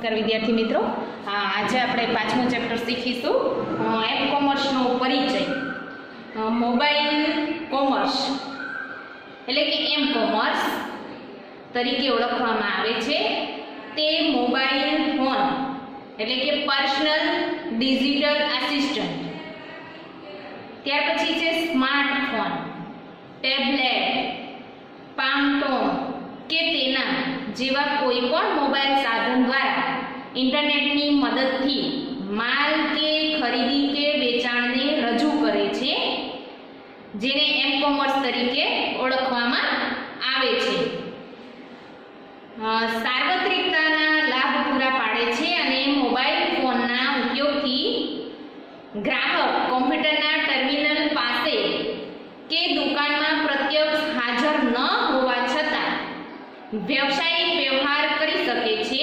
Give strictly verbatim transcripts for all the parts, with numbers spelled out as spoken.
નમસ્કાર વિદ્યાર્થી મિત્રો, આજે આપણે પાંચમું ચેપ્ટર શીખીશું એપ કોમર્સનો પરિચય. મોબાઈલ કોમર્સ એટલે કે એમ કોમર્સ તરીકે ઓળખવામાં આવે છે તે મોબાઈલ ફોન એટલે કે પર્સનલ ડિજિટલ આસિસ્ટન્ટ, ત્યાર પછી છે સ્માર્ટફોન, ટેબ્લેટ, પામટોન કે તેના જેવા કોઈ પણ મોબાઈલ સાધન દ્વારા ઇન્ટરનેટની મદદથી માલ કે ખરીદી કે વેચાણને રજૂ કરે છે, જેને એમ કોમર્સ તરીકે ઓળખવામાં આવે છે. સાર્વત્રિકતાના લાભ પૂરા પાડે છે અને મોબાઈલ ફોનના ઉપયોગથી ગ્રાહક કોમ્પ્યુટરના ટર્મિનલ પાસે કે દુકાનમાં પ્રત્યક્ષ હાજર ન હોવા છતાં વ્યવસાયિક વ્યવહાર કરી શકે છે.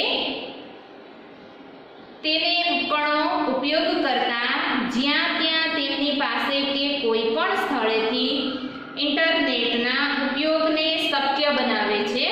તેને ઉપકરણો ઉપયોગ કરતા જ્યાં ત્યાં તેમની પાસે કે કોઈ પણ સ્થળેથી ઇન્ટરનેટના ઉપયોગને શક્ય બનાવે છે.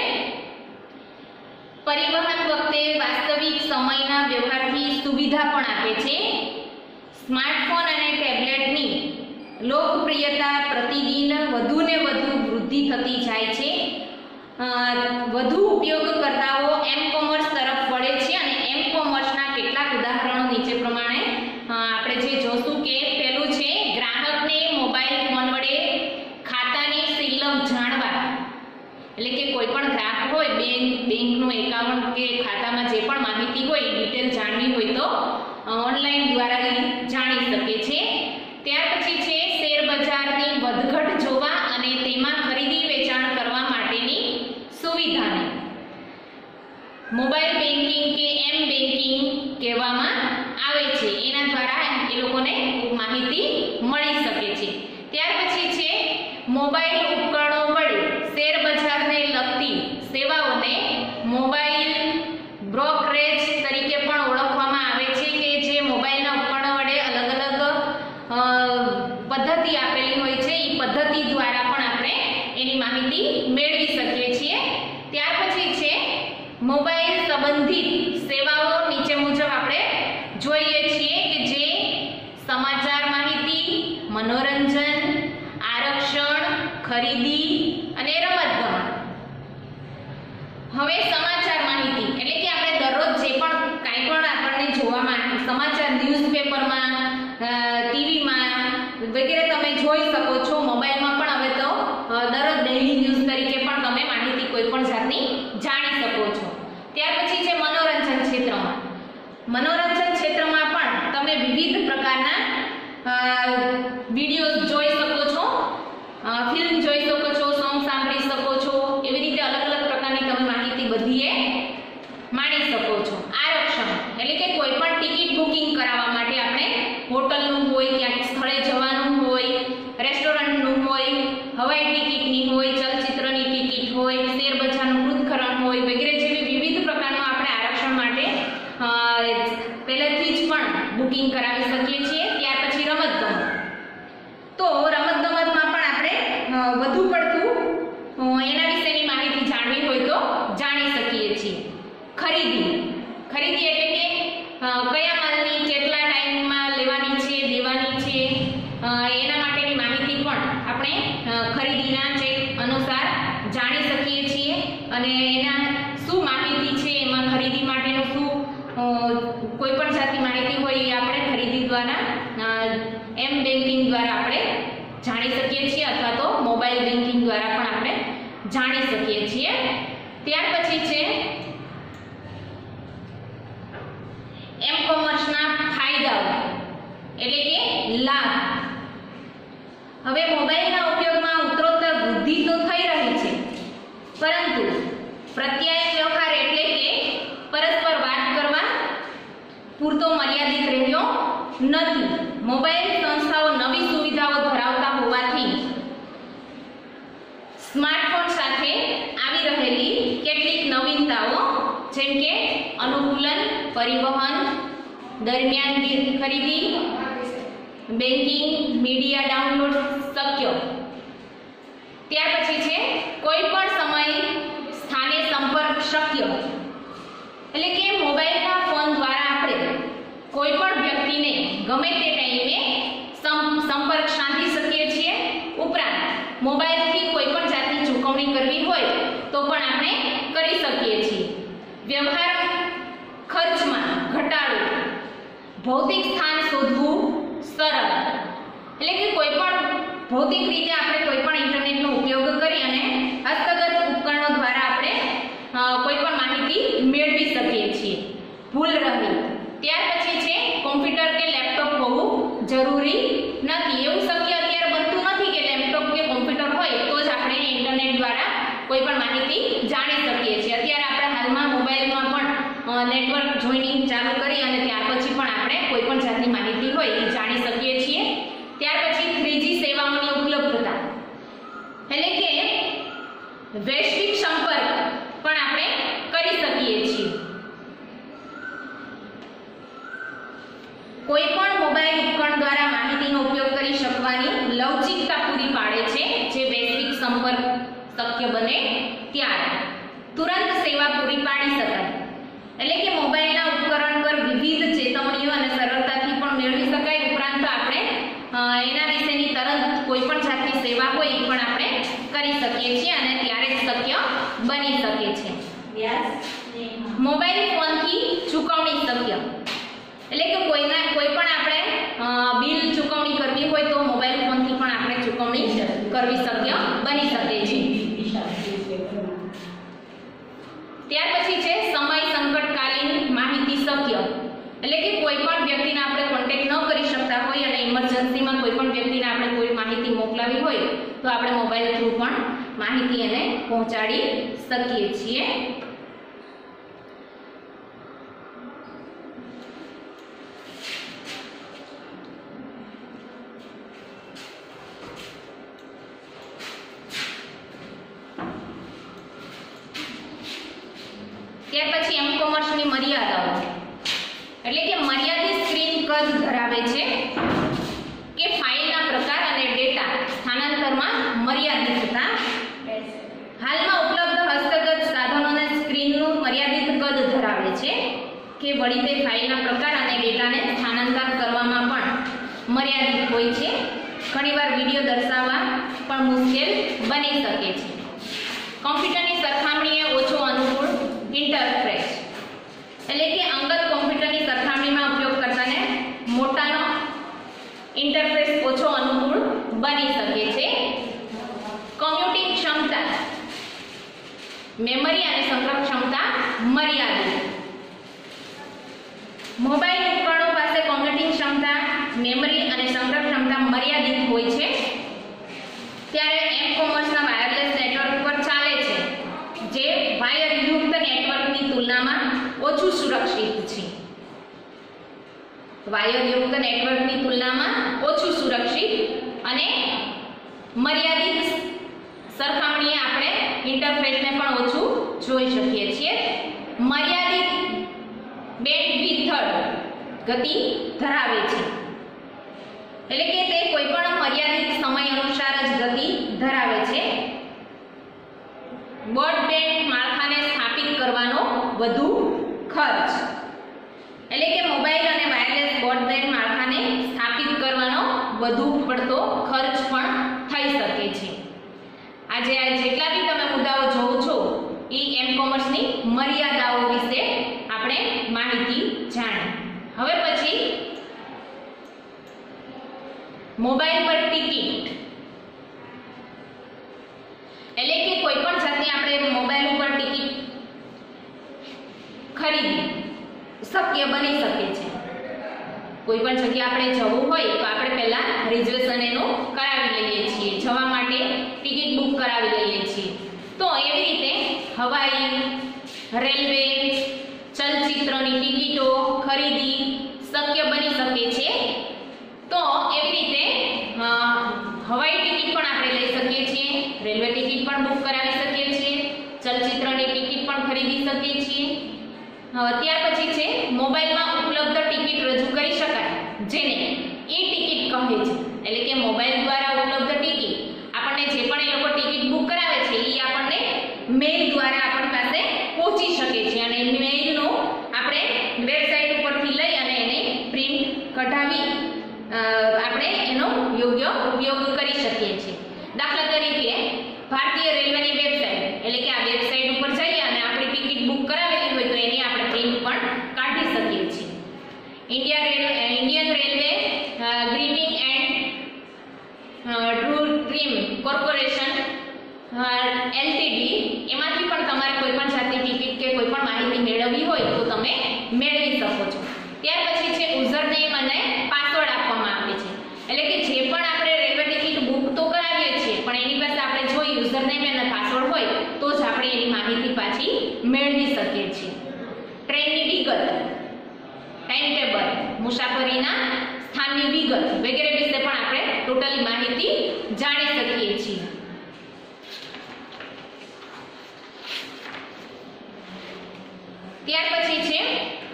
પરિવહન વખતે વાસ્તવિક સમયના વ્યવહારથી સુવિધા પણ આપે છે. સ્માર્ટફોન અને ટેબ્લેટની લોકપ્રિયતા પ્રતિદિન વધુને વધુ વૃદ્ધિ થતી જાય છે. વધુ ઉપયોગકર્તાઓ એમ કોમર્સ તરફ વળે છે અને એમ કોમર્સના કેટલાક ઉદાહરણો નીચે પ્રમાણે આપણે જે જોશું કે પહેલું છે ગ્રાહકને મોબાઈલ ફોન વડે ખાતાની સિલક જાણવા, એટલે કે કોઈ પણ ગ્રાહક હોય બેંક બેંકનું એકાઉન્ટ કે ખાતામાં જે પણ માહિતી હોય ડિટેલ જાણવી હોય તો ઓનલાઈન દ્વારા જાણી શકે છે. ત્યાર પછી છે શેર બજારની વધઘટ જોવા અને તેમાં ખરીદી વેચાણ કરવા માટેની સુવિધાને મોબાઈલ બેન્કિંગ કે એમ બેન્કિંગ કહેવામાં આવે છે. એના દ્વારા એ લોકોને માહિતી મળી શકે છે. ત્યાર પછી છે મોબાઈલ ઉપકરણો વડે શેર બજારને લગતી સેવાઓને મોબાઈલ બ્રોકરેજ તરીકે પણ ઓળખવામાં આવે છે, કે જે મોબાઈલના ઉપકરણો વડે અલગ અલગ પદ્ધતિ આપેલી હોય છે, એ પદ્ધતિ દ્વારા પણ આપણે એની માહિતી મેળવી શકીએ છીએ. ત્યાર પછી છે મોબાઈલ સંબંધિત સેવાઓ નીચે મુજબ આપણે જોઈએ છીએ કે જે સમાચાર માહિતી, મનોરંજન, આરક્ષણ, ખરીદી અને રમતગમત. હવે સમાચાર માહિતી એટલે કે આપણે દરરોજ જે પણ કાંઈ પણ આપણને જોવામાં સમાચાર ન્યૂઝપેપરમાં, ટીવીમાં વગેરે તમે જોઈ શકો છો. મોબાઈલમાં પણ હવે તો દરરોજ ડેઈલી ન્યૂઝ તરીકે પણ તમે માહિતી કોઈ પણ જાતની જાણી શકો છો. ત્યાર પછી છે મનોરંજન ક્ષેત્રમાં. મનોરંજન ક્ષેત્રમાં પણ તમે વિવિધ પ્રકારના વિડીયો જોઈ શકો છો, ફિલ્મ જોઈ શકો છો, સોંગ સાંભળી શકો છો. એવી રીતે અલગ અલગ પ્રકારની તમે માહિતી બધીએ માણી શકો છો. આરક્ષણ એટલે કે કોઈ પણ ટિકિટ બુકિંગ કરાવવા માટે આપણે હોટલનું હોય, ક્યાંક સ્થળે જવાનું હોય, રેસ્ટોરન્ટનું હોય, હવાઈ ટિકિટની હોય, ચલચિત્રની ટિકિટ હોય, શેર બજારનું પૃથ્થકરણ હોય વગેરે જેવી વિવિધ પ્રકારનું આપણે આરક્ષણ માટે પહેલેથી જ પણ બુકિંગ કરાવી શકીએ છીએ. ત્યાર પછી રમતગમત. તો રમતગમતમાં પણ આપણે વધુ પડતું એના વિશેની માહિતી જાણવી હોય તો જાણી શકીએ છીએ. ખરીદી ખરીદી એટલે કે કયા માલની કેટલા ટાઈમમાં લેવાની છે, દેવાની છે, એના માટેની માહિતી પણ આપણે ખરીદીના ચેક અનુસાર જાણી શકીએ છીએ. અને એના શું માહિતી છે એમાં ખરીદી માટેનું શું કોઈ પણ જાતની માહિતી હોય એ આપણે ખરીદી દ્વારા એમ બેન્કિંગ દ્વારા આપણે જાણી શકીએ છીએ અથવા તો મોબાઈલ બેન્કિંગ દ્વારા પણ આપણે જાણી શકીએ છીએ. ત્યાર પછી છે એમ કોમર્સના ફાયદાઓ એટલે કે લાભ. હવે મોબાઈલના ઉપયોગમાં ઉત્તરોત્તર વૃદ્ધિ તો થઈ રહી છે, પરંતુ પ્રત્યય વ્યવહાર એટલે કે પરસ્પર વાત કરવા પૂરતો મર્યાદિત રહ્યો નથી. મોબાઈલ સંસ્થાઓ નવી સુવિધાઓ ધરાવતા હોવાથી સ્માર્ટફોન સાથે આવી રહેલી કેટલીક નવીનતાઓ જેમ કે અનુકૂલન, પરિવહન દરમિયાન ખરીદી, બેન્કિંગ, મીડિયા ડાઉનલોડ શક્ય. ત્યાર પછી છે કોઈ પણ સમય સ્થાને સંપર્ક શક્ય એટલે કે મોબાઈલના ગમે તે ટાઈમે સંપર્ક સાધી શકીએ છીએ. ઉપરાંત મોબાઈલથી કોઈ પણ જાતની ચૂકવણી કરવી હોય તો પણ આપણે કરી શકીએ છીએ. વ્યવહાર ખર્ચમાં ઘટાડો, ભૌતિક સ્થાન શોધવું સરળ, એટલે કે કોઈ પણ ભૌતિક રીતે આપણે કોઈ પણ ઇન્ટરનેટનો ઉપયોગ કરી અને હસ્તગત ઉપકરણો દ્વારા આપણે કોઈ પણ માહિતી મેળવી શકીએ છીએ. ભૂલ રહી. ત્યાર પછી છે કોમ્પ્યુટર કે લેપટોપ હોવું જરૂરી નથી. એવું શક્ય અત્યારે બનતું નથી કે લેપટોપ કે કોમ્પ્યુટર હોય તો જ આપણે ઇન્ટરનેટ દ્વારા કોઈ પણ માહિતી જાણી શકીએ છીએ. અત્યારે આપણે હાલમાં મોબાઈલમાં પણ નેટવર્ક જોઈનિંગ ચાલુ કરી અને ત્યાર પછી પણ આપણે કોઈ પણ જાતની માહિતી હોય એ જાણી શકીએ છીએ. ત્યાર પછી થ્રી જી સેવાઓની ઉપલબ્ધતા, એટલે કે વૈશ્વિક સંપર્ક પણ આપણે કરી શકીએ છીએ. કોઈ પણ મોબાઈલ ઉપકરણ દ્વારા માહિતીનો ઉપયોગ કરી શકવાની લવચિકતા પૂરી પાડે છે, જે વૈશ્વિક સંપર્ક શક્ય બને ત્યારે તુરંત સેવા પૂરી પાડી શકાય. એટલે કે મોબાઈલના ઉપકરણ પર વિવિધ ચેતવણીઓ અને સરળતાથી પણ મેળવી શકાય. ઉપરાંત આપણે એના વિશેની તરત કોઈ પણ જાતની સેવા હોય એ પણ આપણે કરી શકીએ છીએ અને ત્યારે જ શક્ય બની શકે છે. મોબાઈલ ફોનથી ચૂકવણી શક્ય, એટલે કે કોઈના કોઈ પણ આપણે બિલ ચૂકવણી કરવી હોય તો મોબાઈલ ફોનથી પણ આપણે ચૂકવણી કરવી શક્ય બની શકે છે. ત્યાર પછી છે સમય સંકટકાલીન માહિતી શક્ય, એટલે કે કોઈ પણ વ્યક્તિને આપણે કોન્ટેક્ટ ન કરી શકતા હોય અને ઇમરજન્સીમાં કોઈ પણ વ્યક્તિને આપણે કોઈ માહિતી મોકલાવી હોય તો આપણે મોબાઈલ થ્રુ પણ માહિતી એને પહોંચાડી શકીએ છીએ. ત્યાર પછી એમ કોમર્સની મર્યાદાઓ, એટલે કે મર્યાદિત સ્ક્રીન કદ ધરાવે છે કે ફાઇલના પ્રકાર અને ડેટા સ્થાનાંતરમાં મર્યાદિતતા. હાલમાં ઉપલબ્ધ હસ્તગત સાધનોને સ્ક્રીનનું મર્યાદિત કદ ધરાવે છે કે વળી તે ફાઇલના પ્રકાર અને ડેટાને સ્થાનાંતર કરવામાં પણ મર્યાદિત હોય છે. ઘણીવાર વિડીયો દર્શાવવા પણ મુશ્કેલ બની શકે છે. કોમ્પ્યુટરની સરખામણીએ ઓછો અનુકૂળ ઇન્ટરફેસ, એટલે કે અંગત કોમ્પ્યુટરની સરખામણીમાં ઉપયોગકર્તાને મોટાનો ઇન્ટરફેસ ઓછો અનુકૂળ બની શકે છે. કમ્પ્યુટિંગ ક્ષમતા, મેમરી અને સંગ્રહ ક્ષમતા મર્યાદિત. મોબાઈલ ઉપકરણો પાસે કમ્પ્યુટિંગ ક્ષમતા, મેમરી અને સંગ્રહ ક્ષમતા મર્યાદિત હોય છે. ત્યારે એમ કોમર્સના વાયરલેસ નેટવર્ક પર ચાલે છે, જે વાયરયુક્ત નેટવર્કની તુલનામાં ઓછું સુરક્ષિત છે. વાયરયુક્ત નેટવર્કની તુલનામાં ઓછું સુરક્ષિત અને મર્યાદિત સરખામણીએ આપણે ઇન્ટરફેસને પણ ઓછું જોઈ શકીએ છીએ. મર્યાદિત બેન્ડવિડ્થ ગતિ ધરાવે છે, એટલે કે તે કોઈ પણ મર્યાદિત સમય અનુસાર જ ગતિ ધરાવે છે. બ્રોડબેન્ડ માળખાને સ્થાપિત કરવાનો વધુ ખર્ચ, એટલે કે મોબાઈલ અને વાયરલેસ બ્રોડબેન્ડ માળખાને સ્થાપિત કરવાનો વધુ પડતો ખર્ચ પણ થઈ શકે છે. આજે આ જેટલા બી તમે મુદ્દાઓ જોવો છો એ એમ કોમર્સની મર્યાદાઓ વિશે આપણે માહિતી જાણી. હવે પછી મોબાઈલ પર ટિકિટ, એટલે કે કોઈ પણ જાતની આપણે મોબાઈલ ઉપર ટિકિટ ખરીદી શક્ય બની શકે છે. કોઈ પણ જગ્યાએ આપણે જવું હોય તો આપણે પહેલા રિઝર્વેશન એનું કરાવી લઈએ છીએ, જવા માટે ટિકિટ બુક કરાવી લઈએ છીએ. તો એવી રીતે હવાઈ, રેલવે, ચલચિત્રની ટિકિટો ખરીદી શક્ય બની શકે છે. તો એવી રીતે હવાઈ ટિકિટ પણ આપણે લઈ શકીએ છીએ, રેલવે ટિકિટ પણ બુક કરાવી શકીએ છીએ, ચલચિત્રની ટિકિટ પણ ખરીદી શકીએ છીએ. ત્યાર પછી છે મોબાઈલમાં ઉપલબ્ધ ટિકિટ રજૂ કરી શકાય, જેને ઈ ટિકિટ કહે છે. એટલે કે મોબાઈલ દ્વારા ઉપલબ્ધ ટિકિટ આપણને જે પણ એ લોકો ટિકિટ બુક કરાવે છે એ આપણને મેઇલ દ્વારા આપણી પાસે પહોંચી શકે છે અને મેઇલનો આપણે વેબસાઇટ ઉપરથી લઈ અને એને પ્રિન્ટ કઢાવી ઉપયોગ કરી શકીએ છીએ. દાખલા તરીકે ભારતીય રેલવેની વેબસાઇટ એટલે કે આ વેબસાઇટ ઉપર જઈએ અને આપણી ટિકિટ બુક કરાવેલી હોય તો એની આપણે પ્રિન્ટ પણ કાઢી શકીએ છીએ. India railway Indian railway greeting and true dream corporation LTD એમાંથી પણ તમારે કોઈ પણ જાતની ટિકિટ કે કોઈ પણ માહિતી મેળવવી હોય તો તમે મેળવી શકો છો. ત્યાર પછી છે યુઝરનેમ અને પાસવર્ડ આપવામાં આવે છે. એટલે કે જે પણ આપણે રેલવે ટિકિટ બુક તો કરાવીએ છીએ પણ એની પાસે આપણે જો યુઝરનેમ અને પાસવર્ડ હોય તો જ આપણે એની માહિતી પાછી મેળવી શકીએ છીએ. ટ્રેનની વિગત, ટાઈમ ટેબલ, મુસાફરીના સ્થાનની વિગત વગેરે વિશે પણ આપણે ટોટલી માહિતી જાણી શકીએ છીએ. ત્યાર પછી છે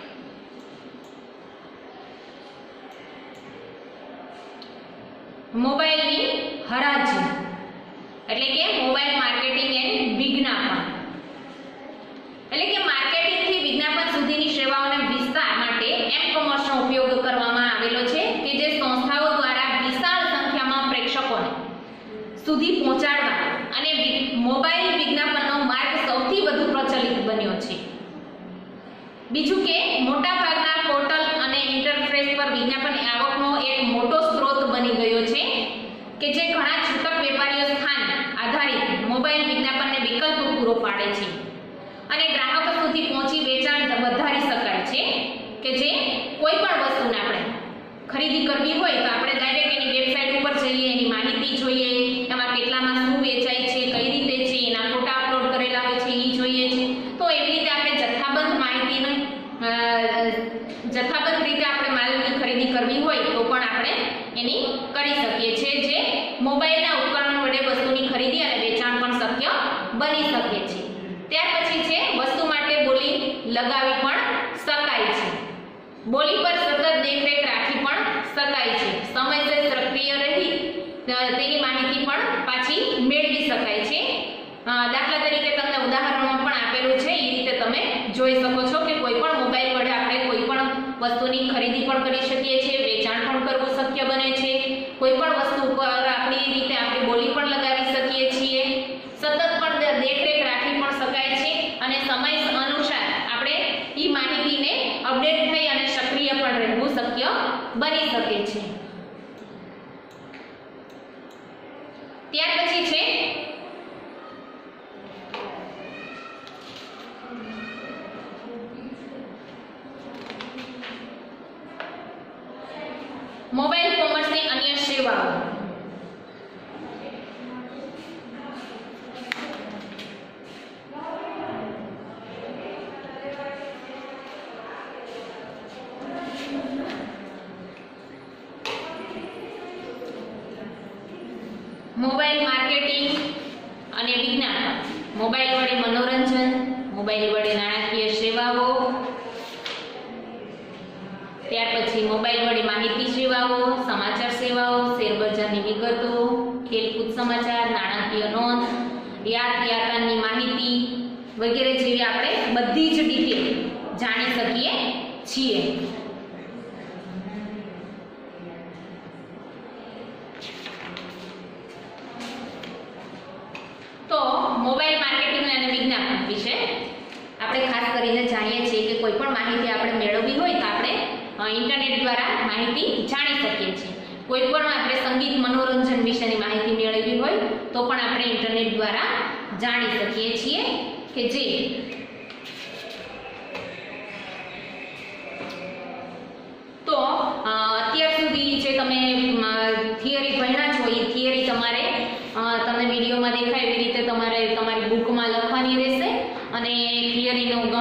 મોબાઈલની હરાજી એટલે કે મોબાઈલ માર્કેટિંગ એન્ડ વિજ્ઞાપન. એટલે કે માર્કેટિંગ થી વિજ્ઞાપન સુધીની સેવાઓના વિસ્તાર માટે એમ કોમર્સનો ઉપયોગ કરવામાં આવેલો છે કે જે સંસ્થાઓ દ્વારા વિશાળ સંખ્યામાં પ્રેક્ષકોને સુધી પહોંચાડવા અને મોબાઈલ વિજ્ઞાપનનો માર્ગ સૌથી વધુ પ્રચલિત બન્યો છે. બીજું કે મોટાભાગના પોર્ટલ અને ઇન્ટરફેસ પર વિજ્ઞાપન આવકનો એક મોટો સ્ત્રોત બની ગયો છે કે જે ઘણા છૂટક વેપારીઓ સ્થાન આધારિત મોબાઈલ વિજ્ઞાપનને વિકલ્પ પૂરો પાડે છે અને ગ્રાહકો સુધી પહોંચી વેચાણ વધારી શકાય છે. કે જે કોઈ પણ વસ્તુને આપણે ખરીદી કરવી હોય તો આપણે ડાયરેક્ટ એની વેબસાઇટ ઉપર જઈએ, એની માહિતી જોઈએ, એમાં કેટલામાં શું વેચાય છે, કઈ રીતે છે, એના ફોટા અપલોડ કરેલા હોય છે એ જોઈએ છે. તો એવી રીતે આપણે જથ્થાબંધ માહિતીનો જથ્થાબંધ રીતે આપણે માલની ખરીદી કરવી હોય તો પણ આપણે એની કરી શકીએ છીએ, જે મોબાઈલના ઉપકરણ વડે વસ્તુની ખરીદી અને વેચાણ પણ શક્ય બની શકે છે. ત્યાર પછી છે વસ્તુ માટે બોલી લગાવી પણ શકાય છે. બોલી પર સતત દેખરેખ રાખી પણ શકાય છે. સમયસર સક્રિય રહી તેની માહિતી પણ પાછી મેળવી શકાય છે. દાખલા તરીકે તમને ઉદાહરણમાં પણ આપેલું છે, એ રીતે તમે જોઈ શકો છો કે કોઈ પણ મોબાઈલ વડે આપણે કોઈ પણ વસ્તુની ખરીદી પણ કરી શકીએ છીએ, વેચાણ પણ કરવું શક્ય બને છે. કોઈ પણ વસ્તુ ઉપર આપણી રીતે આપણે બોલી પણ લગાવી શકીએ છીએ, સતત પણ દેખરેખ રાખી પણ શકાય છે અને સમય અનુસાર આપણે એ માહિતીને અપડેટ થઈ અને સક્રિય પણ રહેવું શક્ય બની શકે છે. ત્યાર પછી છે મોબાઈલ કોમર્સની અન્ય સેવાઓ. મોબાઈલ માર્કેટિંગ અને વિજ્ઞાપન, મોબાઈલ વડે મનોરંજન, મોબાઈલ વડે નાણાકીય સેવાઓ, ત્યાર પછી મોબાઈલ વડે માહિતી સેવાઓ, સમાચાર સેવાઓ, શેરબજારની વિગતો, ખેલકૂદ સમાચાર, નાણાકીય નોંધ, યાતાયાતની માહિતી વગેરે જેવી આપણે બધી જ ડિટેલ જાણી શકીએ છીએ. તો મોબાઈલ માર્કેટિંગ અને વિજ્ઞાપન વિશે આપણે ખાસ કરીને જાણીએ છીએ કે કોઈ પણ માહિતી આપણે મેળવવી હોય તો આપણે ઇન્ટરનેટ દ્વારા માહિતી જાણી શકીએ છીએ. કોઈ પણ આપણે સંગીત મનોરંજન વિશેની માહિતી મેળવવી હોય તો પણ આપણે ઇન્ટરનેટ દ્વારા જાણી શકીએ છીએ કે જે તો અત્યાર સુધી જે તમે થિયરી ભણ્યા છો એ થિયરી તમારે તમને વિડીયોમાં દેખાય એવી રીતે તમારે તમારી બુકમાં લખવાની રહેશે અને થિયરીનો